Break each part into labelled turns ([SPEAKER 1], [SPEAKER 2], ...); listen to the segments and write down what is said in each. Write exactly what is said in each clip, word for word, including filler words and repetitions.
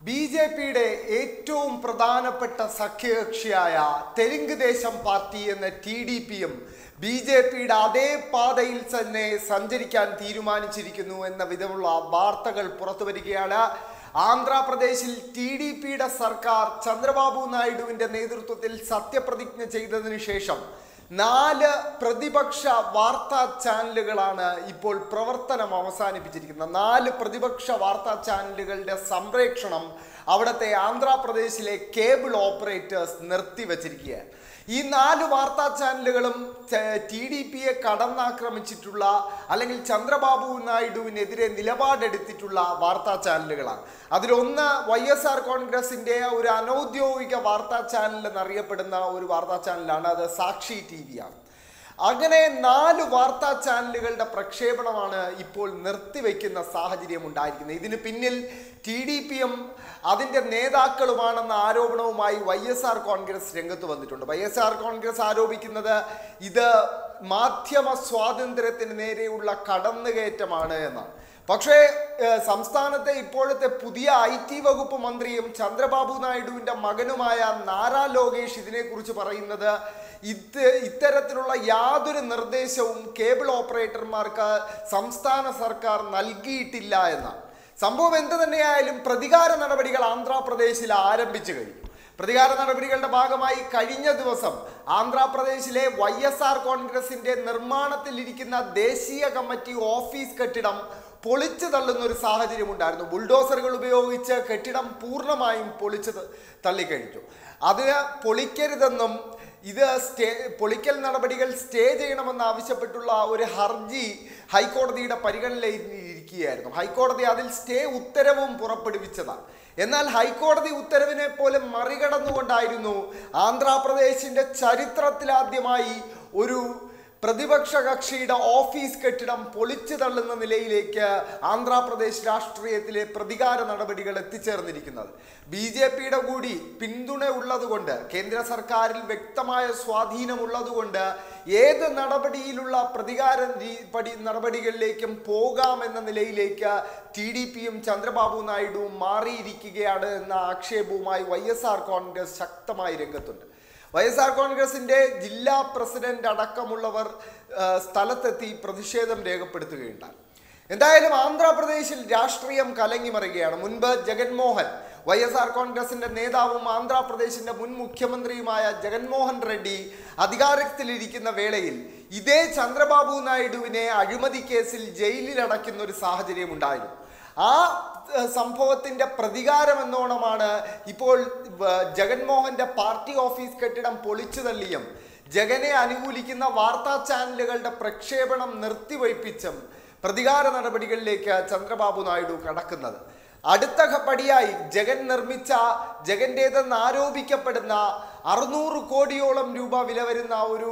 [SPEAKER 1] B J പിയുടെ ഏറ്റവും പ്രധാനപ്പെട്ട സഖ്യകക്ഷിയായ തെലുങ്ക് ദേശം പാർട്ടി എന്ന ടി ഡി പിയും ബി ജെ പിയുടെ അതേ പാതയിൽ തന്നെ സഞ്ചരിക്കാൻ തീരുമാനിച്ചിരിക്കുന്നു എന്ന വിധമുള്ള വാർത്തകൾ പുറത്തു വരികയാണ്. ആന്ധ്രാപ്രദേശിൽ ടി ഡി പിയുടെ സർക്കാർ ചന്ദ്രബാബു നായിഡുവിന്റെ നേതൃത്വത്തിൽ സത്യപ്രതിജ്ഞ ചെയ്തതിനു ശേഷം നാല് പ്രതിപക്ഷ വാർത്താ ചാനലുകളാണ് ഇപ്പോൾ പ്രവർത്തനം അവസാനിപ്പിച്ചിരിക്കുന്നത്. നാല് പ്രതിപക്ഷ വാർത്താ ചാനലുകളുടെ സംപ്രേക്ഷണം അവിടുത്തെ ആന്ധ്രാപ്രദേശിലെ കേബിൾ ഓപ്പറേറ്റേഴ്സ് നിർത്തിവച്ചിരിക്കുകയാണ്. ഈ നാല് വാർത്താ ചാനലുകളും ടി ഡി പിയെ കടന്നാക്രമിച്ചിട്ടുള്ള അല്ലെങ്കിൽ ചന്ദ്രബാബു നായിഡുവിനെതിരെ നിലപാടെടുത്തിട്ടുള്ള വാർത്താ ചാനലുകളാണ്. അതിലൊന്ന് വൈ എസ് ആർ കോൺഗ്രസിന്റെ ഒരു അനൗദ്യോഗിക വാർത്താ ചാനൽ എന്നറിയപ്പെടുന്ന ഒരു വാർത്താ ചാനലാണ്. അത് സാക്ഷി ടി വി ആണ്. അങ്ങനെ നാല് വാർത്താ ചാനലുകളുടെ പ്രക്ഷേപണമാണ് ഇപ്പോൾ നിർത്തിവെക്കുന്ന സാഹചര്യം ഉണ്ടായിരിക്കുന്നത്. ഇതിന് പിന്നിൽ ടി ഡി പിയും അതിൻ്റെ നേതാക്കളുമാണെന്ന ആരോപണവുമായി വൈ എസ് ആർ കോൺഗ്രസ് രംഗത്ത് വന്നിട്ടുണ്ട്. വൈ എസ് ആർ കോൺഗ്രസ് ആരോപിക്കുന്നത് ഇത് മാധ്യമ സ്വാതന്ത്ര്യത്തിന് നേരെയുള്ള കടന്നുകയറ്റമാണ് എന്നാണ്. പക്ഷേ സംസ്ഥാനത്തെ ഇപ്പോഴത്തെ പുതിയ ഐ ടി വകുപ്പ് മന്ത്രിയും ചന്ദ്രബാബു നായിഡുവിൻ്റെ മകനുമായ നാരാ ലോകേഷ് ഇതിനെക്കുറിച്ച് പറയുന്നത് ഇത് ഇത്തരത്തിലുള്ള യാതൊരു നിർദ്ദേശവും കേബിൾ ഓപ്പറേറ്റർമാർക്ക് സംസ്ഥാന സർക്കാർ നൽകിയിട്ടില്ല എന്നാണ്. സംഭവം എന്ത് തന്നെയായാലും പ്രതികാര നടപടികൾ ആന്ധ്രാപ്രദേശിൽ ആരംഭിച്ചു കഴിഞ്ഞു. പ്രതികാര നടപടികളുടെ ഭാഗമായി കഴിഞ്ഞ ദിവസം ആന്ധ്രാപ്രദേശിലെ വൈ എസ് ആർ കോൺഗ്രസിന്റെ നിർമ്മാണത്തിലിരിക്കുന്ന ദേശീയ കമ്മിറ്റി ഓഫീസ് കെട്ടിടം പൊളിച്ചു തള്ളുന്ന ഒരു സാഹചര്യം ഉണ്ടായിരുന്നു. ബുൾഡോസറുകൾ ഉപയോഗിച്ച് കെട്ടിടം പൂർണ്ണമായും പൊളിച്ചു തള്ളിക്കഴിഞ്ഞു. അതിന് പൊളിക്കരുതെന്നും ഇത് സ്റ്റേ പൊളിക്കൽ നടപടികൾ സ്റ്റേ ചെയ്യണമെന്ന് ആവശ്യപ്പെട്ടുള്ള ഒരു ഹർജി ഹൈക്കോടതിയുടെ പരിഗണനയിലിരിക്കുകയായിരുന്നു. ഹൈക്കോടതി അതിൽ സ്റ്റേ ഉത്തരവും പുറപ്പെടുവിച്ചതാണ്. എന്നാൽ ഹൈക്കോടതി ഉത്തരവിനെ പോലും മറികടന്നുകൊണ്ടായിരുന്നു ആന്ധ്രാപ്രദേശിന്റെ ചരിത്രത്തിലാദ്യമായി ഒരു പ്രതിപക്ഷ കക്ഷിയുടെ ഓഫീസ് കെട്ടിടം പൊളിച്ചു തള്ളുന്ന നിലയിലേക്ക് ആന്ധ്രാപ്രദേശ് രാഷ്ട്രീയത്തിലെ പ്രതികാര നടപടികൾ എത്തിച്ചേർന്നിരിക്കുന്നത്. ബി ജെ പിയുടെ കൂടി പിന്തുണ ഉള്ളതുകൊണ്ട്, കേന്ദ്ര സർക്കാരിൽ വ്യക്തമായ സ്വാധീനമുള്ളതുകൊണ്ട് ഏത് നടപടിയിലുള്ള പ്രതികാര പടി നടപടികളിലേക്കും പോകാമെന്ന നിലയിലേക്ക് ടി ഡി പിയും ചന്ദ്രബാബു നായിഡുവും മാറിയിരിക്കുകയാണ് എന്ന ആക്ഷേപവുമായി വൈ എസ് ആർ കോൺഗ്രസ് ശക്തമായി രംഗത്തുണ്ട്. വൈ എസ് ആർ കോൺഗ്രസിന്റെ ജില്ലാ പ്രസിഡന്റ് അടക്കമുള്ളവർ സ്ഥലത്തെത്തി പ്രതിഷേധം രേഖപ്പെടുത്തുകയുണ്ടായി. എന്തായാലും ആന്ധ്രാപ്രദേശിൽ രാഷ്ട്രീയം കലങ്ങി മറിയുകയാണ്. മുൻപ് ജഗൻമോഹൻ, വൈ എസ് ആർ കോൺഗ്രസിന്റെ നേതാവും ആന്ധ്രാപ്രദേശിന്റെ മുൻ മുഖ്യമന്ത്രിയുമായ ജഗൻമോഹൻ റെഡ്ഡി അധികാരത്തിലിരിക്കുന്ന വേളയിൽ ഇതേ ചന്ദ്രബാബു നായിഡുവിനെ അഴിമതി കേസിൽ ജയിലിൽ അടയ്ക്കുന്ന ഒരു സാഹചര്യം ഉണ്ടായിരുന്നു. ആ സംഭവത്തിന്റെ പ്രതികാരം എന്നോണമാണ് ഇപ്പോൾ ജഗൻമോഹന്റെ പാർട്ടി ഓഫീസ് കെട്ടിടം പൊളിച്ചു തള്ളിയും ജഗനെ അനുകൂലിക്കുന്ന വാർത്താ ചാനലുകളുടെ പ്രക്ഷേപണം നിർത്തിവയ്പ്പിച്ചും പ്രതികാര നടപടികളിലേക്ക് ചന്ദ്രബാബു നായിഡു കടക്കുന്നത്. അടുത്ത പടിയായി ജഗൻ നിർമ്മിച്ച ജഗന്റേതെന്ന് ആരോപിക്കപ്പെടുന്ന അറുന്നൂറ് കോടിയോളം രൂപ വില വരുന്ന ഒരു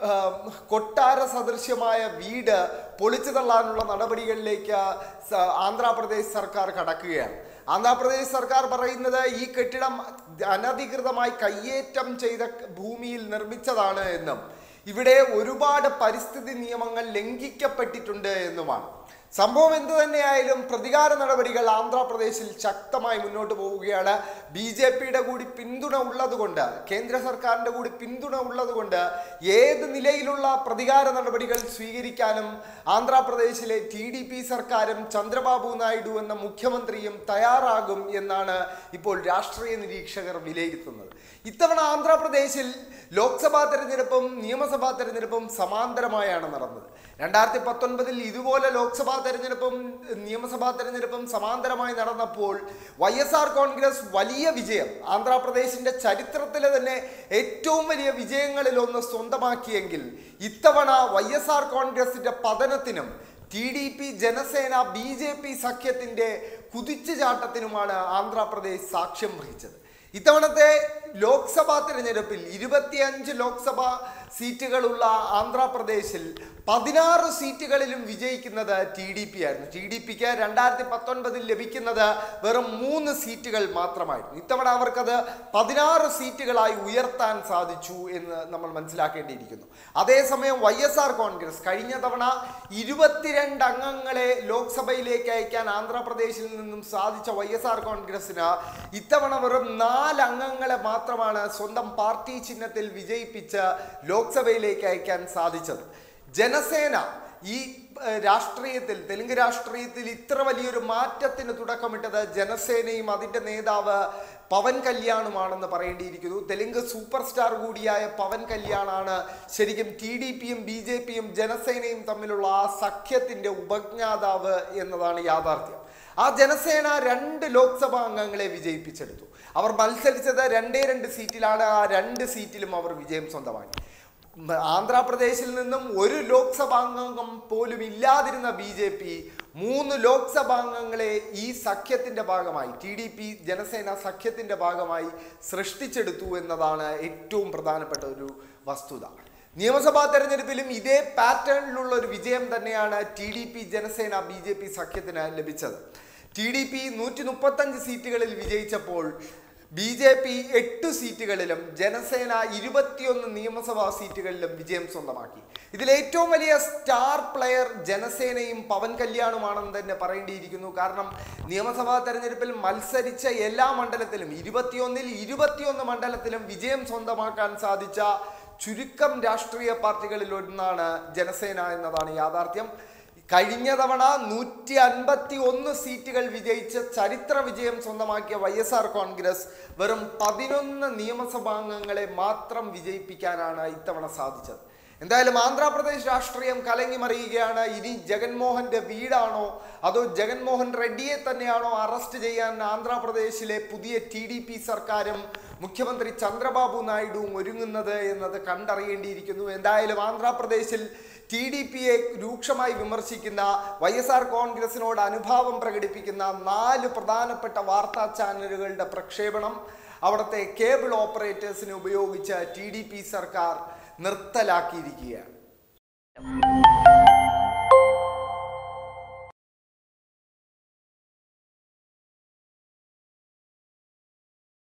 [SPEAKER 1] കൊട്ടാര സദൃശ്യമായ വീട് പൊളിച്ചു തള്ളാനുള്ള നടപടികളിലേക്ക് ആന്ധ്രാപ്രദേശ് സർക്കാർ കടക്കുകയാണ്. ആന്ധ്രാപ്രദേശ് സർക്കാർ പറയുന്നത് ഈ കെട്ടിടം അനധികൃതമായി കയ്യേറ്റം ചെയ്ത ഭൂമിയിൽ നിർമ്മിച്ചതാണ് എന്നും ഇവിടെ ഒരുപാട് പരിസ്ഥിതി നിയമങ്ങൾ ലംഘിക്കപ്പെട്ടിട്ടുണ്ട് എന്നുമാണ്. സംഭവം എന്തു തന്നെയായാലും പ്രതികാര നടപടികൾ ആന്ധ്രാപ്രദേശിൽ ശക്തമായി മുന്നോട്ട് പോവുകയാണ്. ബി ജെ പിയുടെ കൂടി പിന്തുണ ഉള്ളതുകൊണ്ട്, കേന്ദ്ര സർക്കാരിൻ്റെ കൂടി പിന്തുണ ഉള്ളതുകൊണ്ട് ഏത് നിലയിലുള്ള പ്രതികാര നടപടികൾ സ്വീകരിക്കാനും ആന്ധ്രാപ്രദേശിലെ ടി ഡി പി സർക്കാരും ചന്ദ്രബാബു നായിഡു എന്ന മുഖ്യമന്ത്രിയും തയ്യാറാകും എന്നാണ് ഇപ്പോൾ രാഷ്ട്രീയ നിരീക്ഷകർ വിലയിരുത്തുന്നത്. ഇത്തവണ ആന്ധ്രാപ്രദേശിൽ ലോക്സഭാ തെരഞ്ഞെടുപ്പും നിയമസഭാ തെരഞ്ഞെടുപ്പും സമാന്തരമായാണ് നടന്നത്. രണ്ടായിരത്തി പത്തൊൻപതിൽ ഇതുപോലെ ലോക്സഭാ തെരഞ്ഞെടുപ്പും നിയമസഭാ തെരഞ്ഞെടുപ്പും സമാന്തരമായി നടന്നപ്പോൾ വൈ എസ് ആർ കോൺഗ്രസ് വലിയ വിജയം, ആന്ധ്രാപ്രദേശിന്റെ ചരിത്രത്തിലെ തന്നെ ഏറ്റവും വലിയ വിജയങ്ങളിൽ ഒന്ന് സ്വന്തമാക്കിയെങ്കിൽ ഇത്തവണ വൈ എസ് ആർ കോൺഗ്രസിന്റെ പതനത്തിനും T D P Janasena B J P സഖ്യത്തിന്റെ കുതിച്ചുചാട്ടത്തിനുമാണ് ആന്ധ്രാപ്രദേശ് സാക്ഷ്യം വഹിച്ചത്. ഇത്തവണത്തെ ലോക്സഭാ തിരഞ്ഞെടുപ്പിൽ ഇരുപത്തിയഞ്ച് ലോക്സഭാ സീറ്റുകളുള്ള ആന്ധ്രാപ്രദേശിൽ പതിനാറ് സീറ്റുകളിലും വിജയിക്കുന്നത് ടി ഡി പി ആയിരുന്നു. ടി ഡി പിക്ക് രണ്ടായിരത്തി പത്തൊൻപതിൽ ലഭിക്കുന്നത് വെറും മൂന്ന് സീറ്റുകൾ മാത്രമായിരുന്നു. ഇത്തവണ അവർക്കത് പതിനാറ് സീറ്റുകളായി ഉയർത്താൻ സാധിച്ചു എന്ന് നമ്മൾ മനസ്സിലാക്കേണ്ടിയിരിക്കുന്നു. അതേസമയം വൈ എസ് ആർ കോൺഗ്രസ് കഴിഞ്ഞ തവണ ഇരുപത്തിരണ്ട് അംഗങ്ങളെ ലോക്സഭയിലേക്ക് അയക്കാൻ ആന്ധ്രാപ്രദേശിൽ നിന്നും സാധിച്ച വൈ എസ് ആർ കോൺഗ്രസിന് ഇത്തവണ വെറും നാല് അംഗങ്ങളെ മാത്രമാണ് സ്വന്തം പാർട്ടി ചിഹ്നത്തിൽ വിജയിപ്പിച്ച് ലോക്സഭയിലേക്ക് അയക്കാൻ സാധിച്ചത്. ജനസേന ഈ രാഷ്ട്രീയത്തിൽ തെലുങ്ക് രാഷ്ട്രീയത്തിൽ ഇത്ര വലിയൊരു മാറ്റത്തിന് തുടക്കമിട്ടത് ജനസേനയും അതിൻ്റെ നേതാവ് പവൻ കല്യാണുമാണെന്ന് പറയേണ്ടിയിരിക്കുന്നു. തെലുങ്ക് സൂപ്പർ സ്റ്റാർ കൂടിയായ പവൻ കല്യാണാണ് ശരിക്കും ടി ഡി പിയും ബി ജെ പിയും ജനസേനയും തമ്മിലുള്ള ആ സഖ്യത്തിൻ്റെ ഉപജ്ഞാതാവ് എന്നതാണ് യാഥാർത്ഥ്യം. ആ ജനസേന രണ്ട് ലോക്സഭാ അംഗങ്ങളെ വിജയിപ്പിച്ചെടുത്തു. അവർ മത്സരിച്ചത് രണ്ടേ രണ്ട് സീറ്റിലാണ്. ആ രണ്ട് സീറ്റിലും അവർ വിജയം സ്വന്തമാക്കി. ആന്ധ്രാപ്രദേശിൽ നിന്നും ഒരു ലോക്സഭാംഗം പോലും ഇല്ലാതിരുന്ന ബി ജെ പി മൂന്ന് ലോക്സഭാംഗങ്ങളെ ഈ സഖ്യത്തിൻ്റെ ഭാഗമായി ടി ഡി പി ജനസേന സഖ്യത്തിൻ്റെ ഭാഗമായി സൃഷ്ടിച്ചെടുത്തു എന്നതാണ് ഏറ്റവും പ്രധാനപ്പെട്ട ഒരു വസ്തുത. നിയമസഭാ തെരഞ്ഞെടുപ്പിലും ഇതേ പാറ്റേണിലുള്ള ഒരു വിജയം തന്നെയാണ് T D P Janasena B J P സഖ്യത്തിന് ലഭിച്ചത്. ടി ഡി പി നൂറ്റി മുപ്പത്തഞ്ച് സീറ്റുകളിൽ വിജയിച്ചപ്പോൾ ബി ജെ പി എട്ട് സീറ്റുകളിലും ജനസേന ഇരുപത്തിയൊന്ന് നിയമസഭാ സീറ്റുകളിലും വിജയം സ്വന്തമാക്കി. ഇതിൽ ഏറ്റവും വലിയ സ്റ്റാർ പ്ലെയർ ജനസേനയും പവൻ കല്യാണുമാണെന്ന് തന്നെ പറയേണ്ടിയിരിക്കുന്നു. കാരണം നിയമസഭാ തെരഞ്ഞെടുപ്പിൽ മത്സരിച്ച എല്ലാ മണ്ഡലത്തിലും ഇരുപത്തിയൊന്നിൽ ഇരുപത്തിയൊന്ന് മണ്ഡലത്തിലും വിജയം സ്വന്തമാക്കാൻ സാധിച്ച ചുരുക്കം രാഷ്ട്രീയ പാർട്ടികളിൽ ഒന്നാണ് ജനസേന എന്നതാണ് യാഥാർത്ഥ്യം. കഴിഞ്ഞ തവണ നൂറ്റി അൻപത്തി ഒന്ന് സീറ്റുകൾ വിജയിച്ച് ചരിത്ര വിജയം സ്വന്തമാക്കിയ വൈ എസ് ആർ കോൺഗ്രസ് വെറും പതിനൊന്ന് നിയമസഭാംഗങ്ങളെ മാത്രം വിജയിപ്പിക്കാനാണ് ഇത്തവണ സാധിച്ചത്. എന്തായാലും ആന്ധ്രാപ്രദേശ് രാഷ്ട്രീയം കലങ്ങി മറിയുകയാണ്. ഇനി ജഗൻമോഹന്റെ വീടാണോ അതോ ജഗൻമോഹൻ റെഡ്ഡിയെ തന്നെയാണോ അറസ്റ്റ് ചെയ്യാൻ ആന്ധ്രാപ്രദേശിലെ പുതിയ ടി ഡി പി സർക്കാരും മുഖ്യമന്ത്രി ചന്ദ്രബാബു നായിഡുവും ഒരുങ്ങുന്നത് എന്നത് കണ്ടറിയേണ്ടിയിരിക്കുന്നു. എന്തായാലും ആന്ധ്രാപ്രദേശിൽ ടി ഡി പിയെ രൂക്ഷമായി വിമർശിക്കുന്ന വൈ എസ് ആർ കോൺഗ്രസിനോട് അനുഭാവം പ്രകടിപ്പിക്കുന്ന നാല് പ്രധാനപ്പെട്ട വാർത്താ ചാനലുകളുടെ പ്രക്ഷേപണം അവിടുത്തെ കേബിൾ ഓപ്പറേറ്റേഴ്സിനെ ഉപയോഗിച്ച് ടി ഡി പി സർക്കാർ നിർത്തലാക്കിയിരിക്കുകയാണ്.